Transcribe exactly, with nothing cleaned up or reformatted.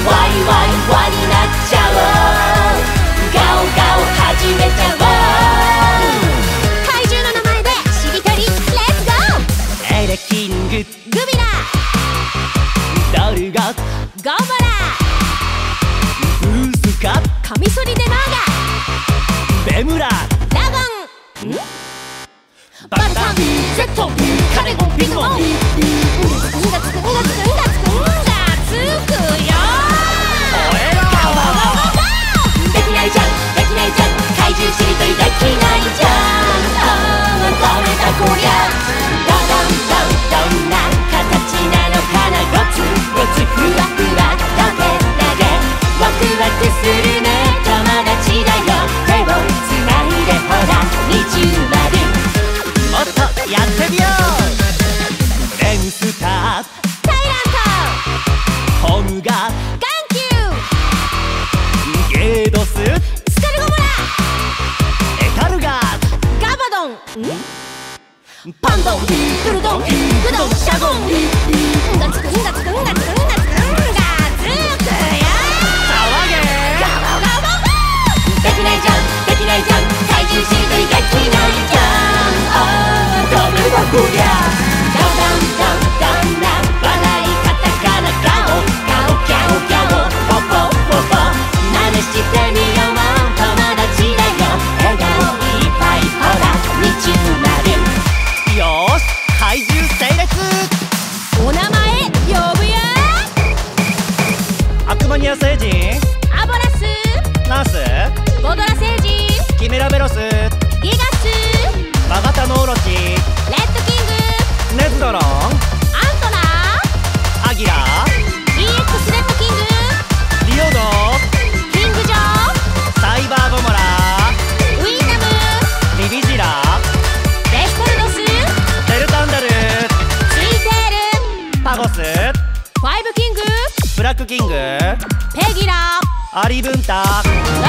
ワイワイワになっちゃおう。ガオガオ始めちゃおう。怪獣の名前でしりとりレッツゴー。 エレキンググビラドルゴゴーボラブースカカミソリでマーベムラガラゴンバルタン ゼット カネゴンビグモン。んがつくんがつくんがつくんがつくよ。ガオガオガオガオ。できないじゃんできないじゃん。怪獣しりとりできないじゃん。ああダメだこりゃ。どどんどんどんな形なのかな。ゴツゴツふわふわトゲトゲワクワクするね。友達だよ手をつないでほら二重丸。 もっとやってみよう。レンスタータイランホームガトガンキュゲードスースカルゴモラエタルガガバドンパンドンブルドングドンシャゴン。んがつくんがつくんがつくんがつくんがつくよ。 騒げガバガバガできないじゃんできないじゃん。怪獣しりとりできないじゃん。ああダメだこりゃ。ダンダンダンダンダン笑い方からガオガオギャオギャオポポポポ真似してみよう。友達だよ笑顔いっぱいほら二重丸。 よーし怪獣整列。 お名前呼ぶよ。 アクマニア星人アボラスナースゴドラ星人キメラベロスギガスマガタノオロチレッドキングネズドロンアントナアギラー イーエックス レッドキングリオドキングジョーサイバーゴモラウィーナムビビジラレストルドスデルタンダルツイテールパゴスファイブキングブラックキングペギラアリブンタロ